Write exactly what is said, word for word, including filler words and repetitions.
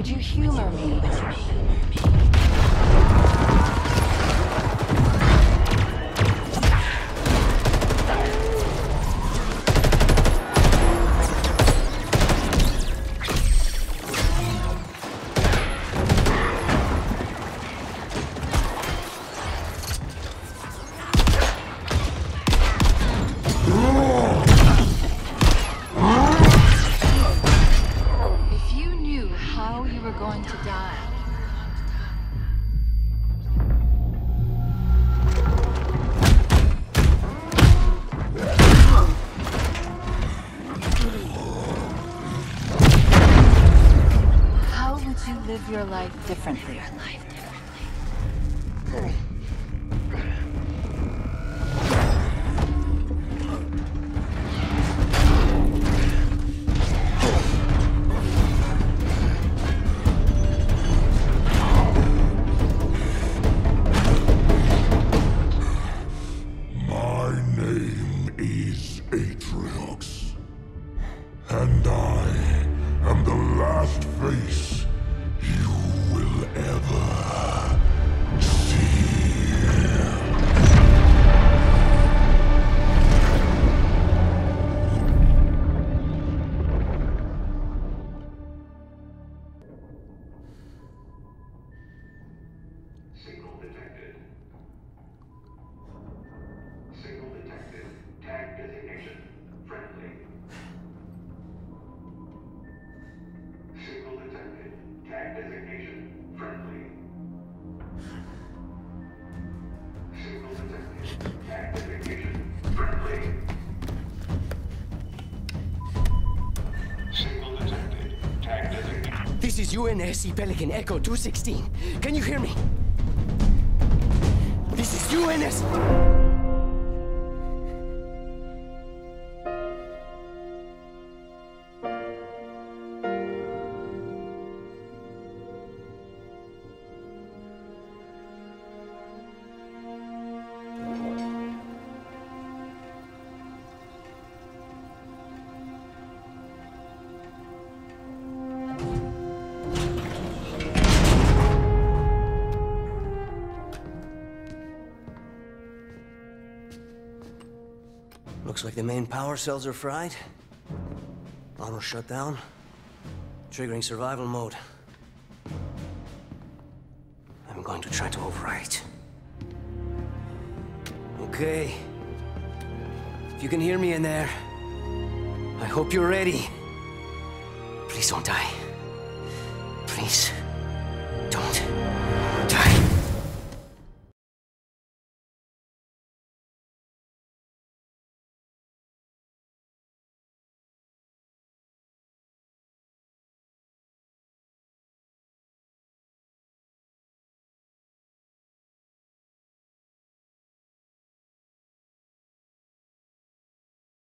you humor me? Going to die. How would you live your life differently? Your life differently. Atriox, and I am the last face you will ever see. Signal detected. Signal detected. Tag designation. Friendly. Signal detected. Tag designation. Friendly. Signal detected. Tag designation. Friendly. Signal detected. Tag designation. This is U N S C Pelican Echo two sixteen. Can you hear me? This is U N S... Looks like the main power cells are fried. Auto shut down. Triggering survival mode. I'm going to try to overwrite. Okay. If you can hear me in there, I hope you're ready. Please don't die. Please.